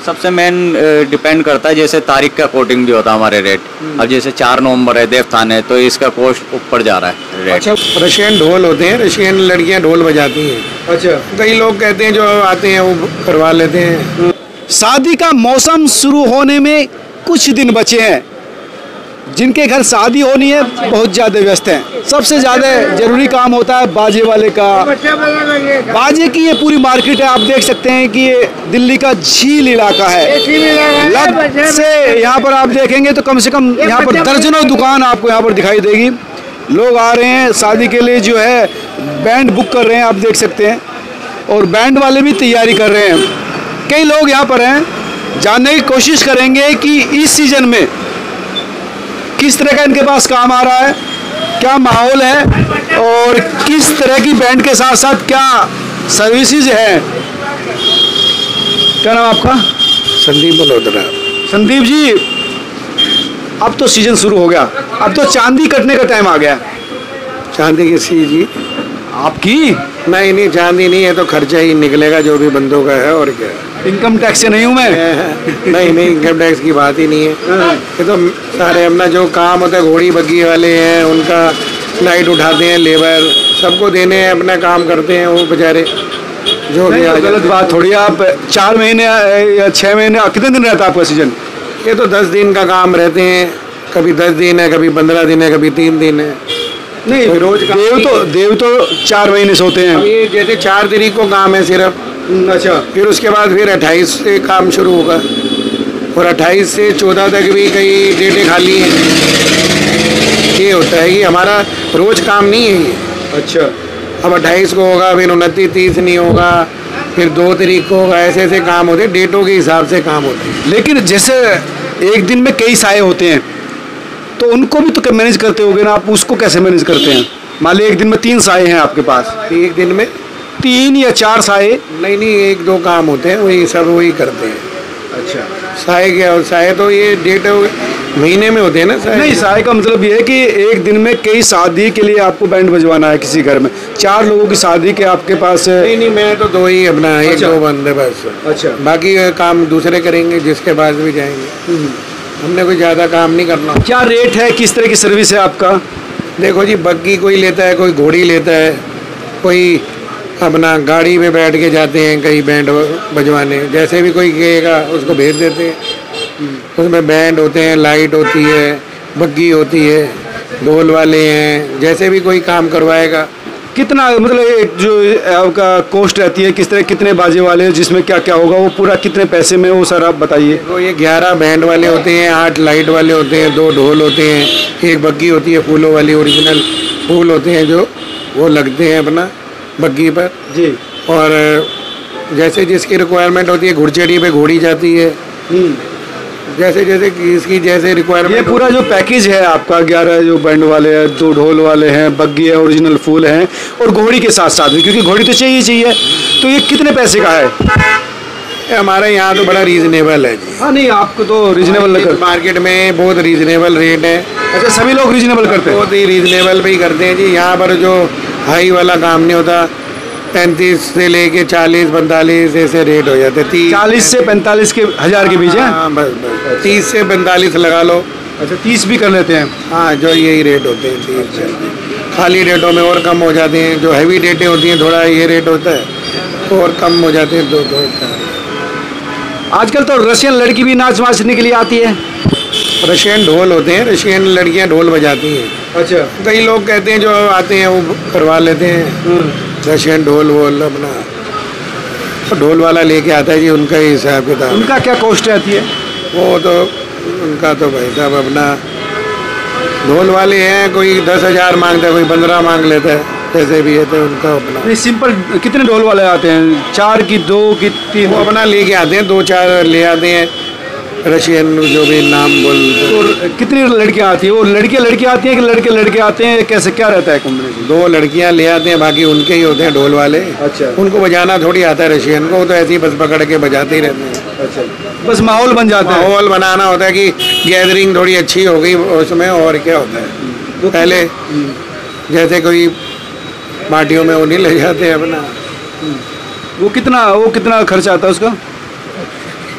सबसे main depend करता है, जैसे तारीख के अकॉर्डिंग भी होता है हमारे रेट। अब जैसे 4 नवंबर है देवस्थान है, तो इसका कॉस्ट ऊपर जा रहा है रेट। अच्छा, रशियन ढोल होते हैं, रशियन लड़कियां ढोल बजाती हैं। अच्छा, कई लोग कहते हैं जो आते हैं वो करवा लेते हैं। शादी का मौसम शुरू होने में कुछ दिन बचे हैं। जिनके घर शादी होनी है बहुत ज़्यादा व्यस्त हैं। सबसे ज़्यादा जरूरी काम होता है बाजे वाले का। बाजे की ये पूरी मार्केट है, आप देख सकते हैं कि ये दिल्ली का झील इलाका है। लग से यहाँ पर आप देखेंगे तो कम से कम यहाँ पर दर्जनों दुकान आपको यहाँ पर दिखाई देगी। लोग आ रहे हैं शादी के लिए, जो है बैंड बुक कर रहे हैं, आप देख सकते हैं, और बैंड वाले भी तैयारी कर रहे हैं। कई लोग यहाँ पर हैं, जानने की कोशिश करेंगे कि इस सीज़न में किस तरह का इनके पास काम आ रहा है, क्या माहौल है और किस तरह की बैंड के साथ साथ क्या सर्विसेज है। क्या नाम आपका? संदीप मल्होत्रा। संदीप जी, अब तो सीजन शुरू हो गया, अब तो चांदी कटने का टाइम आ गया। चांदी किसी जी? आपकी? नहीं, चांदी नहीं है तो खर्चा ही निकलेगा जो भी बंदों का है, और क्या। इनकम टैक्स से नहीं हूँ मैं। नहीं, इनकम टैक्स की बात ही नहीं है। ये तो सारे अपना जो काम होता है, घोड़ी बग्गी वाले हैं, उनका लाइट उठाते हैं, लेबर सबको देने हैं, अपना काम करते हैं वो बेचारे। जो भी गलत बात थोड़ी। आप 4 महीने या 6 महीने, कितने दिन रहता है आपका सीजन? ये तो 10 दिन का काम रहते हैं, कभी 10 दिन है, कभी 15 दिन है, कभी 3 दिन है। नहीं, तो रोज देव तो 4 महीने से होते हैं। अब ये जैसे 4 तारीख को काम है सिर्फ। अच्छा, फिर उसके बाद फिर 28 से काम शुरू होगा, और 28 से 14 तक भी कई डेटें खाली हैं। ये होता है कि हमारा रोज काम नहीं है ये। अच्छा, अब 28 को होगा, फिर 29, 30 नहीं होगा, फिर 2 तारीख को होगा। ऐसे ऐसे काम होते हैं, डेटों के हिसाब से काम होते हैं। लेकिन जैसे एक दिन में कई साए होते हैं, तो उनको भी तो मैनेज करते होगे ना आप, उसको कैसे मैनेज करते हैं? मान ली एक दिन में 3 साए हैं आपके पास, एक दिन में 3 या 4 साए? नहीं, 1-2 काम होते हैं, वही सब वही करते हैं। अच्छा, साए क्या? और साए तो ये डेट महीने में होते हैं ना साए। नहीं, साए का मतलब ये है कि एक दिन में कई शादी के लिए आपको बैंड बजवाना है किसी घर में, 4 लोगों की शादी के आपके पास। नहीं, मैं तो 2 ही अपना, 1-2 बंदे बस। अच्छा, बाकी काम दूसरे करेंगे, जिसके पास भी जाएंगे। हमने कोई ज़्यादा काम नहीं करना। क्या रेट है, किस तरह की सर्विस है आपका? देखो जी, बग्गी कोई लेता है, कोई घोड़ी लेता है, कोई अपना गाड़ी में बैठ के जाते हैं कई बैंड बजवाने। जैसे भी कोई कहेगा उसको भेज देते हैं। उसमें बैंड होते हैं, लाइट होती है, बग्गी होती है, ढोल वाले हैं, जैसे भी कोई काम करवाएगा। कितना मतलब एक जो आपका कॉस्ट रहती है, किस तरह, कितने बाजे वाले, जिसमें क्या क्या होगा, वो पूरा कितने पैसे में, वो सर आप बताइए। तो ये 11 बैंड वाले होते हैं, 8 लाइट वाले होते हैं, 2 ढोल होते हैं, 1 बग्गी होती है फूलों वाली, ओरिजिनल फूल होते हैं जो वो लगते हैं अपना बग्गी पर जी। और जैसे जिसकी रिक्वायरमेंट होती है, घुड़चड़ी पे घोड़ी जाती है, जैसे जैसे इसकी जैसे रिक्वायरमेंट। ये पूरा जो पैकेज है आपका, 11 जो बैंड वाले हैं, 2 ढोल वाले हैं, बग्गी है, ओरिजिनल फूल हैं, और घोड़ी के साथ साथ भी, क्योंकि घोड़ी तो चाहिए, तो ये कितने पैसे का है? हमारे यहाँ तो बड़ा रीजनेबल है जी। हाँ, नहीं, आपको तो रीजनेबल लगा। मार्केट में बहुत रीजनेबल रेट है। अच्छा, सभी लोग रीजनेबल करते हैं? बहुत ही रीजनेबल भी करते हैं जी। यहाँ पर जो हाई वाला काम नहीं होता, 35 से लेके 40-45 ऐसे रेट हो जाते हैं। 40 से 45 के 1000 के बीच है? हाँ, बस 30 से 45 लगा लो। अच्छा, 30 भी कर लेते हैं? हाँ, जो यही रेट होते हैं 30 से। खाली रेटों में और कम हो जाते हैं, जो हैवी डेटें होती हैं थोड़ा ये रेट होता है, तो और कम हो जाते हैं 2-2। आजकल तो रशियन लड़की भी नाच वाचने के लिए आती है। रशियन ढोल होते हैं, रशियन लड़कियां ढोल बजाती हैं। अच्छा, कई लोग कहते हैं जो आते हैं वो करवा लेते हैं रशियन ढोल वोल अपना। तो ढोल वाला लेके आता है जी, उनका ही हिसाब किताब। उनका क्या कॉस्ट रहती है? वो तो उनका तो भाई साहब अपना, ढोल वाले हैं, कोई 10,000 मांगता है, कोई 15 मांग लेता है, जैसे भी है तो उनका अपना। नहीं, सिंपल कितने ढोल वाले आते हैं? 4 की, 2 की, 3? वो अपना लेके आते हैं, 2-4 ले आते हैं रशियन, जो भी नाम बोलते हैं। तो कितनी लड़कियां आती है? वो लड़कियां आती हैं कि लड़के आते हैं, कैसे क्या रहता है कॉम्बिनेशन? 2 लड़कियां ले आते हैं, बाकी उनके ही होते हैं ढोल वाले। अच्छा, उनको बजाना थोड़ी आता है रशियन को, तो ऐसे ही बस पकड़ के बजाते ही रहते हैं। अच्छा, बस माहौल बन जाता है। माहौल बनाना होता है कि गैदरिंग थोड़ी अच्छी हो गई उसमें, और क्या होता है। पहले जैसे कोई पार्टियों में वो नहीं ले जाते अपना। वो कितना खर्चा आता है उसका?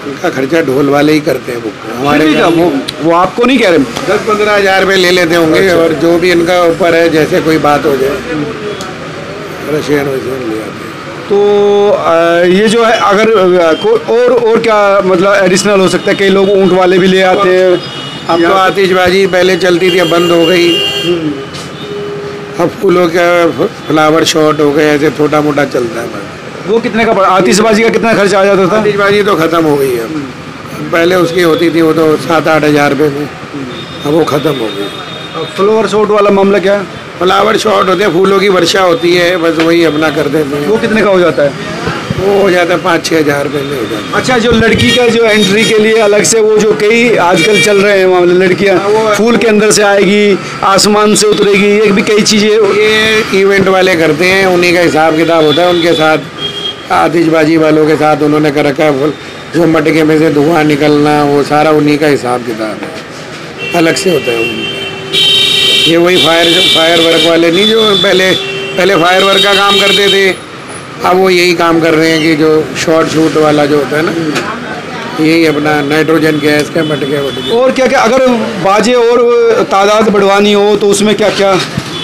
उनका खर्चा ढोल वाले ही करते हैं बुक। हमारे वो आपको नहीं कह रहे? 10-15 हज़ार रुपये ले लेते होंगे। अच्छा। और जो भी इनका ऊपर है, जैसे कोई बात हो जाए रशियन वशियन ले आते हैं। तो ये जो है अगर और क्या मतलब एडिशनल हो सकता है? कई लोग ऊँट वाले भी ले आते हैं। अब तो आतिशबाजी पहले चलती थी, अब बंद हो गई। अब फूलों का फ्लावर शॉट हो गए, ऐसे छोटा मोटा चलता है बस। वो कितने का पड़ा? आतिशबाजी का कितना खर्च आ जाता था? आतिशबाजी तो ख़त्म हो गई है अब। पहले उसकी होती थी वो तो 7-8 हज़ार रुपये में, अब वो ख़त्म हो गई। फ्लावर शॉट वाला मामला क्या है? फ्लावर शॉट होते हैं, फूलों की वर्षा होती है, बस वही अपना कर देते हैं। वो कितने का हो जाता है? वो हो जाता है 5-6 हज़ार रुपये में हो जाता है। अच्छा, जो लड़की का जो एंट्री के लिए अलग से वो जो कई आजकल चल रहे हैं मामले, लड़कियां फूल के अंदर से आएगी, आसमान से उतरेगी, ये भी कई चीज़ें ये इवेंट वाले करते हैं, उन्हीं का हिसाब किताब होता है। उनके साथ आतिशबाजी वालों के साथ उन्होंने कर रखा है, जो मटके में से धुआं निकलना, वो सारा उन्हीं का हिसाब किताब है, अलग से होता है उनका। ये वही फायर वर्क वाले नहीं, जो पहले फायर वर्क का काम करते थे, अब वो यही काम कर रहे हैं कि जो शॉर्ट शूट वाला जो होता है ना, यही अपना नाइट्रोजन गैस के मटके वटके। और क्या क्या अगर बाजे और तादाद बढ़वानी हो तो उसमें क्या क्या?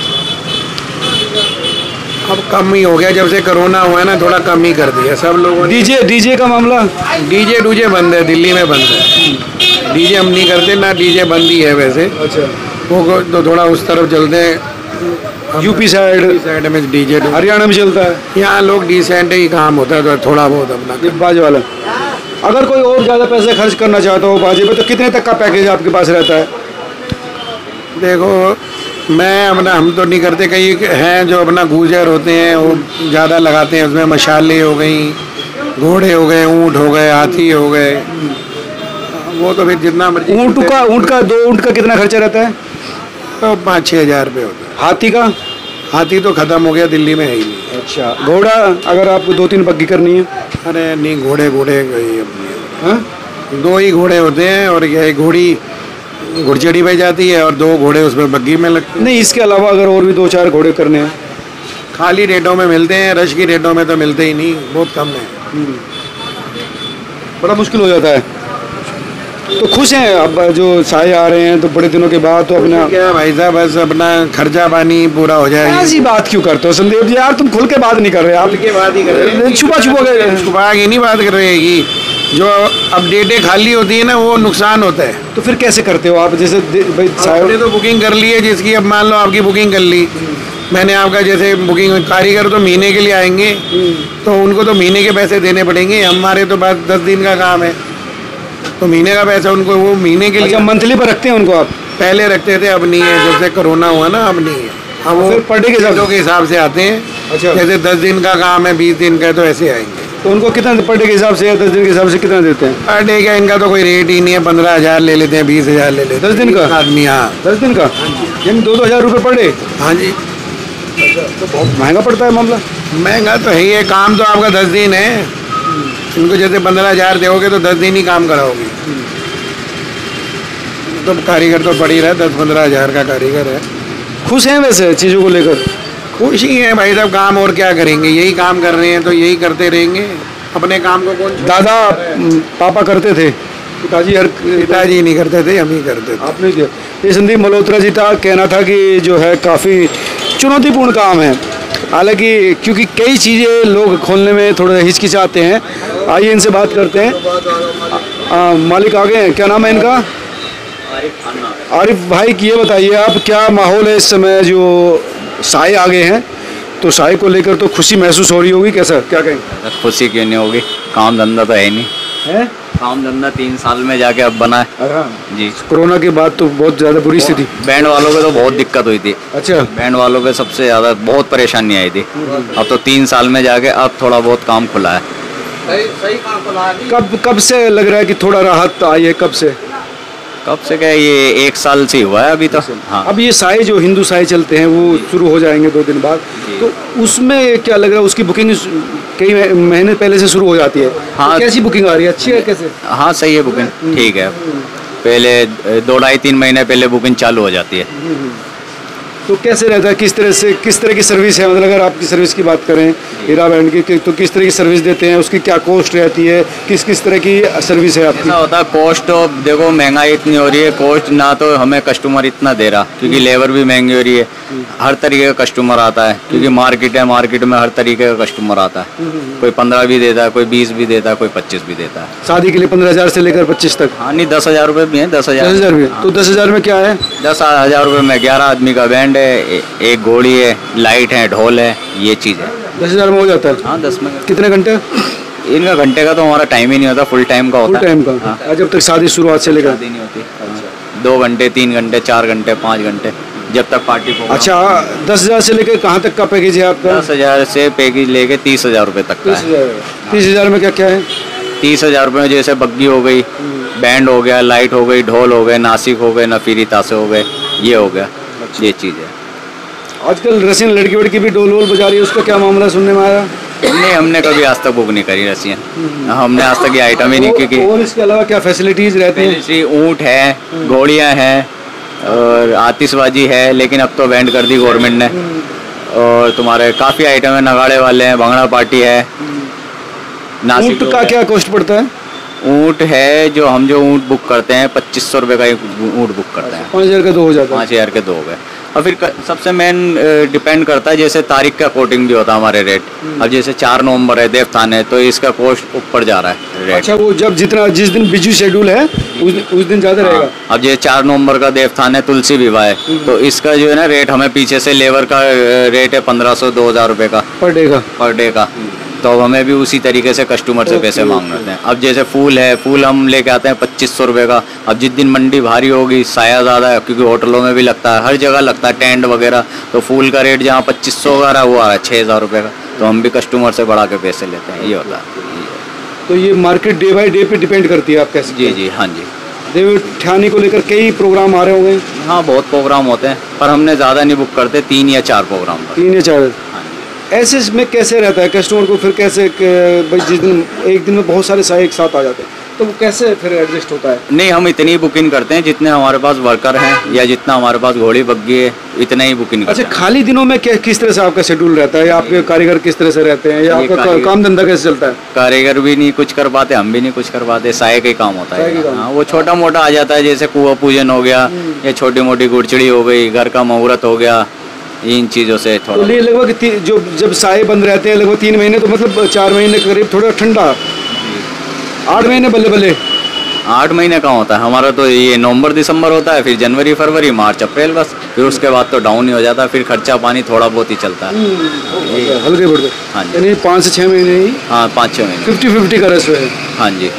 अब कम ही हो गया, जब से कोरोना हुआ है ना, थोड़ा कम ही कर दिया सब लोगों ने। डीजे का मामला? डीजे बंद है, दिल्ली में बंद है। डीजे हम नहीं करते ना, डीजे बंद ही है वैसे। अच्छा, वो तो थोड़ा उस तरफ चलते हैं, यूपी साइड में डीजे। हरियाणा में चलता है। यहाँ लोग डिसेंट ही काम होता है, तो थोड़ा बहुत अपना बाजे वाला। अगर कोई और ज़्यादा पैसे खर्च करना चाहता हो बाजे पे, तो कितने तक का पैकेज आपके पास रहता है? देखो, हम तो नहीं करते, कई हैं जो अपना गुजर होते हैं, वो ज़्यादा लगाते हैं। उसमें मशाले हो गई, घोड़े हो गए, ऊँट हो गए, हाथी हो गए, वो तो फिर जितना मर्जी। दो ऊँट का कितना खर्चा रहता है? तो 5-6 हज़ार रुपये होता है। हाथी का? हाथी तो ख़त्म हो गया, दिल्ली में है ही नहीं। अच्छा, घोड़ा अगर आपको 2-3 बग्गी करनी है? अरे नहीं, घोड़े गई अपनी। हाँ, 2 ही घोड़े होते हैं, और यह घोड़ी घुड़चड़ी पे जाती है और 2 घोड़े उसमें बग्गी में लगते हैं। नहीं, इसके अलावा अगर और भी 2-4 घोड़े करने हैं? खाली रेटों में मिलते हैं, रश की रेटों में तो मिलते ही नहीं, बहुत कम है। बड़ा मुश्किल हो जाता है। तो खुश हैं अब जो साए आ रहे हैं तो बड़े दिनों के बाद? तो अपना क्या भाई साहब, बस अपना खर्चा पानी पूरा हो जाए। ऐसी बात क्यों करते हो संदीप जी? यार तुम खुल के बात नहीं कर रहे, आप के बात ही कर रहे हैं, छुपा के नहीं बात कर रहे हैं कि जो अपडेटें खाली होती है ना, वो नुकसान होता है। तो फिर कैसे करते हो आप? जैसे भाई आपने तो बुकिंग कर ली है जिसकी, अब मान लो आपकी बुकिंग कर ली मैंने, आपका जैसे बुकिंग, कारीगर तो महीने के लिए आएंगे, तो उनको तो महीने के पैसे देने पड़ेंगे। हमारे तो बस 10 दिन का काम है, तो महीने का पैसा उनको, वो महीने के लिए। अच्छा, मंथली पर रखते हैं उनको आप? पहले रखते थे, अब नहीं है, जब से कोरोना हुआ ना, अब नहीं है। अब वो पर डे के हिसाब से आते हैं। अच्छा, जैसे 10 दिन का काम है, 20 दिन का, तो ऐसे आएंगे। तो उनको कितना पर डे के हिसाब से या 10 दिन के हिसाब से कितना देते हैं? पर डे का इनका तो कोई रेट ही नहीं है, 15 हज़ार ले लेते हैं, 20 हज़ार ले लेते हैं। 10 दिन का आदमी? हाँ, 10 दिन का, यानी 2-2 हज़ार रुपये पर डे? हाँ जी। तो बहुत महंगा पड़ता है मामला। महंगा तो है ये, काम तो आपका 10 दिन है। इनको जैसे 15 हज़ार दोगे तो 10 दिन ही काम कराओगे। तो कारीगर तो पड़ ही रहा है, 10-15 हज़ार का कारीगर है। खुश हैं वैसे चीज़ों को लेकर? खुश ही है भाई साहब, काम और क्या करेंगे, यही काम कर रहे हैं तो यही करते रहेंगे। अपने काम को कौन? दादा पापा करते थे, पिताजी नहीं करते थे, हम ही करते थे। आपने किया? ये संदीप मल्होत्रा जी था, कहना था कि जो है काफ़ी चुनौतीपूर्ण काम है, हालांकि क्योंकि कई चीज़ें लोग खोलने में थोड़ा हिचकिचाते हैं। आइए इनसे बात करते हैं। मालिक आ गए हैं, क्या नाम है इनका? आरिफ भाई, ये बताइए आप, क्या माहौल है इस समय? जो साए आ गए हैं तो साए को लेकर तो खुशी महसूस हो रही होगी, कैसा क्या कहेंगे? खुशी क्यों नहीं होगी, काम धंधा तो है नहीं है। काम धंधा 3 साल में जाके अब बना है जी। कोरोना के बाद तो बहुत ज़्यादा बुरी स्थिति। बैंड वालों को तो बहुत दिक्कत हुई थी। अच्छा, बैंड वालों के सबसे ज़्यादा बहुत परेशानी आई थी। अब तो 3 साल में जाके अब थोड़ा बहुत काम खुला है। कब से लग रहा है कि थोड़ा राहत आई है? कब से क्या, ये 1 साल से हुआ है अभी तो। हाँ, अब ये साए जो हिंदू साए चलते हैं वो शुरू हो जाएंगे 2 दिन बाद, तो उसमें क्या लग रहा है? उसकी बुकिंग कई महीने पहले से शुरू हो जाती है। हाँ, तो कैसी बुकिंग आ रही है? अच्छी है कैसे? हाँ सही है बुकिंग, ठीक है। पहले 2-2.5-3 महीने पहले बुकिंग चालू हो जाती है। तो कैसे रहता है, किस तरह की सर्विस है, मतलब अगर आपकी सर्विस की बात करें हीरा बैंड की, तो किस तरह की सर्विस देते हैं, उसकी क्या कॉस्ट रहती है, किस तरह की सर्विस है आपकी? ऐसा होता है कॉस्ट, तो देखो महंगाई इतनी हो रही है, कॉस्ट ना तो हमें कस्टमर इतना दे रहा, क्योंकि लेबर भी महंगी हो रही है, हर तरीके का कस्टमर आता है, क्योंकि मार्केट है, मार्केट में हर तरीके का कस्टमर आता है, कोई 15 भी देता है, कोई 20 भी देता है, कोई 25 भी देता है। शादी के लिए 15,000 से लेकर 25 तक? हाँ नहीं, 10,000 रुपये भी है, 10,000 भी। तो 10,000 में क्या है? 10,000 रुपये में 11 आदमी का बैंड है, एक घोड़ी है, लाइट है, ढोल है, ये चीज़ है। 10,000 में हो जाता है? हाँ 10 में। कितने घंटे? इनका घंटे का तो हमारा टाइम ही नहीं होता, फुल टाइम का होता है। फुल टाइम का? हाँ। जब तक शादी शुरुआत से लेकर? शादी नहीं होती। 2 घंटे, 3 घंटे, 4 घंटे, 5 घंटे, जब तक पार्टी को। अच्छा, 10,000 से लेकर कहाँ तक का पैकेज है आपका? 10,000 से पैकेज लेके 30,000 रुपये तक का है। 30,000 में क्या क्या है? 30,000 रुपये में जैसे बग्गी हो गई, बैंड हो गया, लाइट हो गई, ढोल हो गए, नासिक हो गए, नफीरी तासे हो गए, ये हो गया, ये चीज़ है। आजकल रसियन लड़की वड़की भी ढोल वोल बजा रही है, उसका क्या मामला सुनने में आया? नहीं, हमने कभी आज तक बुक नहीं करी रसियन, हमने आज तक ये आइटम ही नहीं, क्योंकि और इसके अलावा क्या फैसिलिटीज रहती हैं? ऊँट है, घोड़ियाँ हैं और आतिशबाजी है, लेकिन अब तो बैंड कर दी गवर्नमेंट ने, और तुम्हारे काफ़ी आइटम है, नगाड़े वाले हैं, भंगड़ा पार्टी है। ऊँट का क्या कॉस्ट पड़ता है? ऊँट है, जो ऊँट बुक करते हैं 2500 रुपये का एक ऊँट बुक करते हैं। 5,000 का 2 हो जाता है? 5,000 के 2 हो गए। और फिर सबसे मेन डिपेंड करता है, जैसे तारीख का अकॉर्डिंग भी होता है हमारे रेट। अब जैसे 4 नवंबर है, देवस्थान है, तो इसका कॉस्ट ऊपर जा रहा है रेट। अच्छा, वो जिस दिन बिजी शेड्यूल है उस दिन ज़्यादा रहेगा? अब जैसे 4 नवंबर का देवस्थान है, तुलसी विवाह है, तो इसका जो है ना रेट, हमें पीछे से लेबर का रेट है 1500-2000 रुपये का पर डे का, तो हमें भी उसी तरीके से कस्टमर से पैसे मांगने होते हैं। अब जैसे फूल है, फूल हम लेके आते हैं 2500 रुपये का। अब जिस दिन मंडी भारी होगी, साया ज़्यादा है, क्योंकि होटलों में भी लगता है, हर जगह लगता है, टेंट वगैरह, तो फूल का रेट जहाँ 2500 का रहा है, वो आ रहा है 6,000 रुपये का, तो हम भी कस्टमर से बढ़ा के पैसे लेते हैं, ये होता है। तो ये मार्केट डे बाई डे पे डिपेंड करती है, आप कैसे? जी, हाँ जी। देव ठानी को लेकर कई प्रोग्राम आ रहे होंगे? हाँ, बहुत प्रोग्राम होते हैं, पर हमने ज़्यादा नहीं बुक करते, 3 या 4 प्रोग्राम। 3 या 4? हाँ। ऐसे में कैसे रहता है कस्टमर को फिर, कैसे भाई जिस दिन एक दिन में बहुत सारे साए एक साथ आ जाते हैं, तो वो कैसे फिर एडजस्ट होता है? नहीं, हम इतनी बुकिंग करते हैं जितने हमारे पास वर्कर हैं, या जितना हमारे पास घोड़ी बग्गी है, इतना ही बुकिंग करते हैं। अच्छा, खाली दिनों में किस तरह से आपका शेड्यूल रहता है, या आपके कारीगर किस तरह से रहते हैं, या आपका काम धंधा कैसे चलता है? कारीगर भी नहीं कुछ कर पाते, हम भी नहीं कुछ कर पाते, साए का ही काम होता है। हाँ, वो छोटा मोटा आ जाता है, जैसे कुआं पूजन हो गया, या छोटी मोटी गुड़चड़ी हो गई, घर का मुहूर्त हो गया, इन चीज़ों से थोड़ा। तो लगभग जब साए बंद रहते हैं लगभग 3 महीने, तो मतलब 4 महीने के करीब थोड़ा ठंडा, 8 महीने बल्ले 8 महीने का होता है हमारा, तो ये नवंबर दिसंबर होता है, फिर जनवरी फरवरी मार्च अप्रैल, बस। फिर उसके बाद तो डाउन ही हो जाता है, फिर खर्चा पानी थोड़ा बहुत ही चलता है। हल्के बढ़ते? हाँ जी। यानी 5 से 6 महीने ही? हाँ, 5-6 महीने 50-50 का रेशो है? हाँ जी।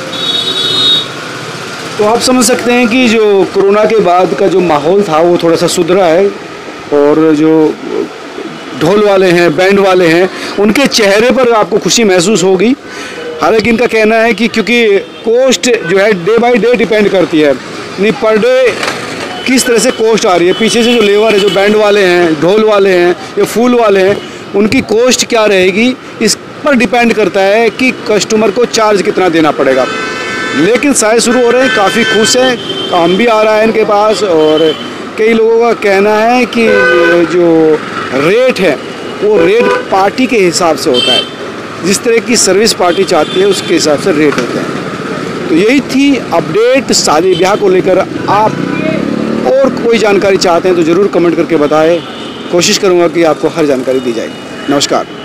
तो आप समझ सकते हैं कि जो कोरोना के बाद का जो माहौल था वो थोड़ा सा सुधरा है, और जो ढोल वाले हैं, बैंड वाले हैं, उनके चेहरे पर आपको खुशी महसूस होगी। हालांकि इनका कहना है कि क्योंकि कॉस्ट जो है डे बाय डे डिपेंड करती है, नहीं पर डे किस तरह से कॉस्ट आ रही है, पीछे से जो लेबर है, जो बैंड वाले हैं, ढोल वाले हैं या फूल वाले हैं, उनकी कॉस्ट क्या रहेगी, इस पर डिपेंड करता है कि कस्टमर को चार्ज कितना देना पड़ेगा। लेकिन साए शुरू हो रहे हैं, काफ़ी खुश हैं, काम भी आ रहा है इनके पास, और कई लोगों का कहना है कि जो रेट है वो रेट पार्टी के हिसाब से होता है, जिस तरह की सर्विस पार्टी चाहती है उसके हिसाब से रेट होता है। तो यही थी अपडेट शादी ब्याह को लेकर। आप और कोई जानकारी चाहते हैं तो ज़रूर कमेंट करके बताएं, कोशिश करूँगा कि आपको हर जानकारी दी जाएगी। नमस्कार।